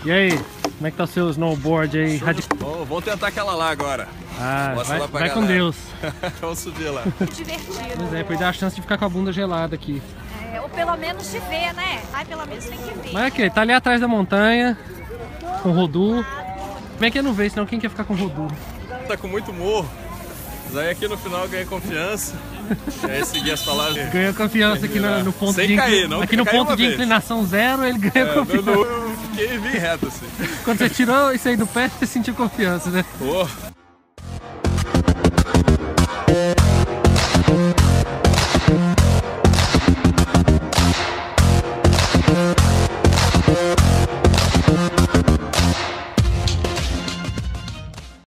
E aí, como é que tá o seu snowboard aí? Vamos tentar aquela lá agora. Ah, vai com Deus. Vamos subir lá. Divertido. Pois é, pode dar a chance de ficar com a bunda gelada aqui. É, ou pelo menos de ver, né? Ai, pelo menos tem que ver. Mas é que tá ali atrás da montanha, com o Rodu. Como é que eu não vejo, senão quem quer ficar com o Rodu? Tá com muito morro. Mas aí aqui no final ganha confiança. E aí seguir as palavras. Ganha confiança aqui no ponto sem de cair, não. aqui no Cair ponto uma de vez. inclinação zero, ele ganha confiança. Eu fiquei bem reto assim. Quando você tirou isso aí do pé, você sentiu confiança, né? Pô.